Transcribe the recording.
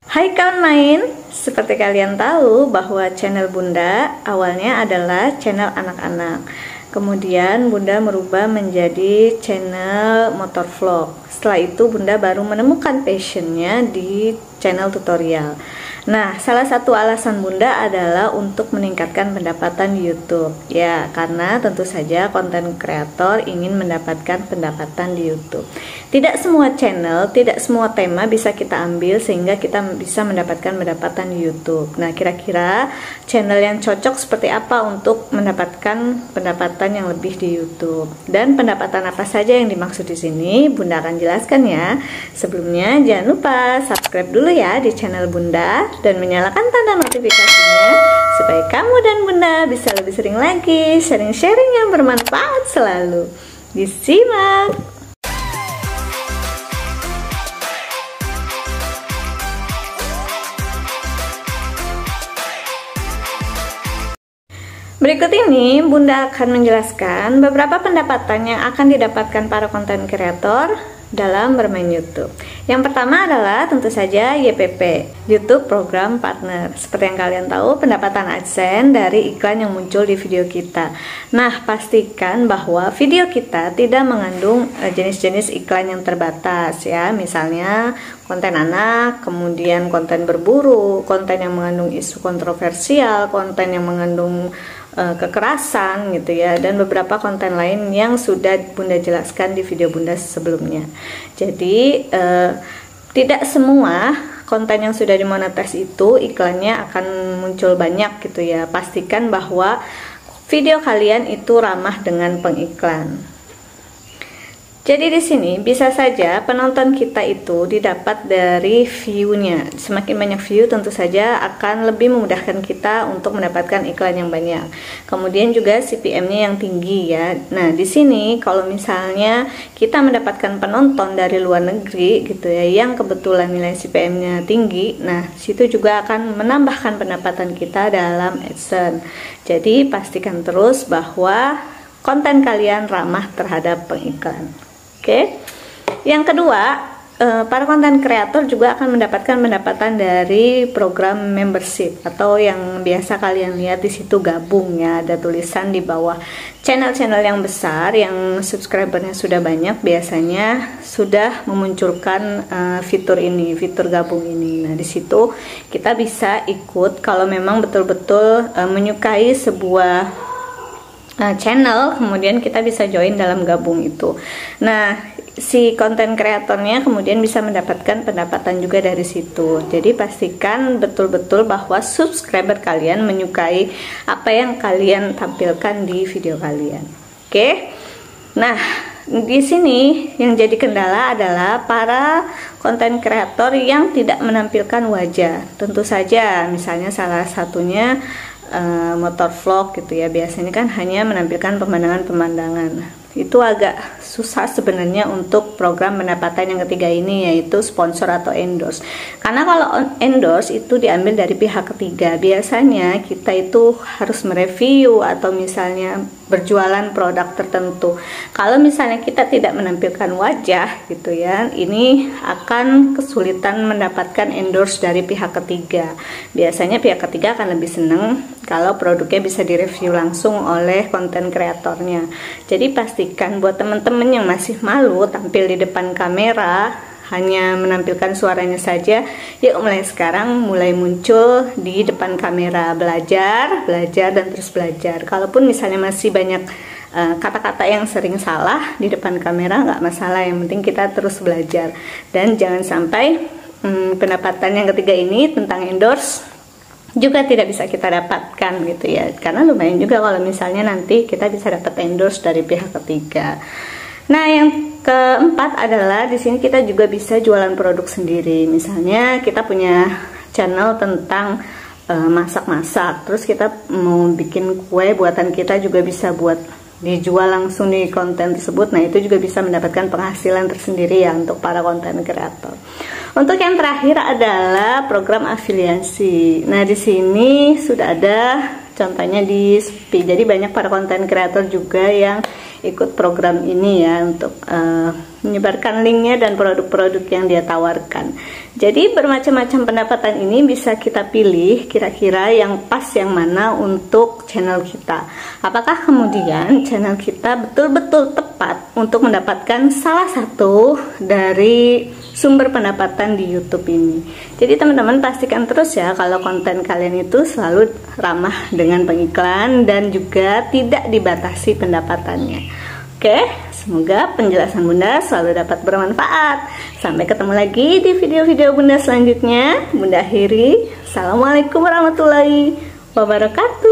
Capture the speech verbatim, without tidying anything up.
Hai kawan main, seperti kalian tahu bahwa channel Bunda awalnya adalah channel anak-anak. Kemudian Bunda merubah menjadi channel motor vlog. Setelah itu Bunda baru menemukan passionnya di channel tutorial. Nah, salah satu alasan Bunda adalah untuk meningkatkan pendapatan di YouTube. Ya, karena tentu saja konten kreator ingin mendapatkan pendapatan di YouTube. Tidak semua channel, tidak semua tema bisa kita ambil sehingga kita bisa mendapatkan pendapatan di YouTube. Nah, kira-kira channel yang cocok seperti apa untuk mendapatkan pendapatan yang lebih di YouTube? Dan pendapatan apa saja yang dimaksud di sini? Bunda akan jelaskan ya. Sebelumnya jangan lupa subscribe dulu ya di channel Bunda dan menyalakan tanda notifikasinya supaya kamu dan Bunda bisa lebih sering lagi sharing-sharing yang bermanfaat selalu. Disimak. Berikut ini Bunda akan menjelaskan beberapa pendapatan yang akan didapatkan para konten kreator dalam bermain YouTube. Yang pertama adalah tentu saja Y P P, YouTube Program Partner. Seperti yang kalian tahu, pendapatan AdSense dari iklan yang muncul di video kita. Nah, pastikan bahwa video kita tidak mengandung jenis-jenis iklan yang terbatas ya. Misalnya konten anak, kemudian konten berburu, konten yang mengandung isu kontroversial, konten yang mengandung kekerasan gitu ya, dan beberapa konten lain yang sudah Bunda jelaskan di video Bunda sebelumnya. Jadi eh, tidak semua konten yang sudah dimonetis itu iklannya akan muncul banyak gitu ya. Pastikan bahwa video kalian itu ramah dengan pengiklan. Jadi di sini bisa saja penonton kita itu didapat dari view-nya. Semakin banyak view tentu saja akan lebih memudahkan kita untuk mendapatkan iklan yang banyak. Kemudian juga C P M-nya yang tinggi ya. Nah, di sini kalau misalnya kita mendapatkan penonton dari luar negeri gitu ya, yang kebetulan nilai C P M-nya tinggi, nah situ juga akan menambahkan pendapatan kita dalam AdSense. Jadi pastikan terus bahwa konten kalian ramah terhadap pengiklan. Oke, yang kedua, para konten kreator juga akan mendapatkan pendapatan dari program membership atau yang biasa kalian lihat di situ gabung ya, ada tulisan di bawah. Channel-channel yang besar yang subscribernya sudah banyak biasanya sudah memunculkan uh, fitur ini, fitur gabung ini. Nah, di situ kita bisa ikut kalau memang betul-betul uh, menyukai sebuah Nah, channel, kemudian kita bisa join dalam gabung itu. Nah, si konten kreatornya kemudian bisa mendapatkan pendapatan juga dari situ. Jadi pastikan betul-betul bahwa subscriber kalian menyukai apa yang kalian tampilkan di video kalian. Oke. Nah, di sini yang jadi kendala adalah para konten kreator yang tidak menampilkan wajah. Tentu saja, misalnya salah satunya Uh, motor vlog gitu ya, biasanya kan hanya menampilkan pemandangan-pemandangan. Itu agak susah sebenarnya untuk program pendapatan yang ketiga ini, yaitu sponsor atau endorse. Karena kalau endorse itu diambil dari pihak ketiga, biasanya kita itu harus mereview atau misalnya berjualan produk tertentu. Kalau misalnya kita tidak menampilkan wajah gitu ya, ini akan kesulitan mendapatkan endorse dari pihak ketiga. Biasanya pihak ketiga akan lebih senang kalau produknya bisa direview langsung oleh konten kreatornya. Jadi pastikan buat teman-teman yang masih malu tampil di depan kamera, hanya menampilkan suaranya saja, yuk mulai sekarang mulai muncul di depan kamera, belajar, belajar dan terus belajar. Kalaupun misalnya masih banyak kata-kata uh, yang sering salah di depan kamera, nggak masalah, yang penting kita terus belajar. Dan jangan sampai um, pendapatan yang ketiga ini tentang endorse juga tidak bisa kita dapatkan gitu ya, karena lumayan juga kalau misalnya nanti kita bisa dapat endorse dari pihak ketiga. Nah, yang keempat adalah di sini kita juga bisa jualan produk sendiri. Misalnya kita punya channel tentang masak-masak, uh, terus kita mau bikin kue buatan kita juga bisa buat dijual langsung di konten tersebut. Nah, itu juga bisa mendapatkan penghasilan tersendiri ya untuk para konten kreator. Untuk yang terakhir adalah program afiliasi. Nah, di sini sudah ada contohnya di Shopee. Jadi banyak para konten kreator juga yang ikut program ini ya, untuk uh, menyebarkan linknya dan produk-produk yang dia tawarkan. Jadi bermacam-macam pendapatan ini bisa kita pilih kira-kira yang pas yang mana untuk channel kita. Apakah kemudian channel kita betul-betul tepat untuk mendapatkan salah satu dari sumber pendapatan di YouTube ini. Jadi teman-teman pastikan terus ya kalau konten kalian itu selalu ramah dengan pengiklan dan juga tidak dibatasi pendapatannya. Oke, semoga penjelasan Bunda selalu dapat bermanfaat. Sampai ketemu lagi di video-video Bunda selanjutnya. Bunda akhiri. Assalamualaikum warahmatullahi wabarakatuh.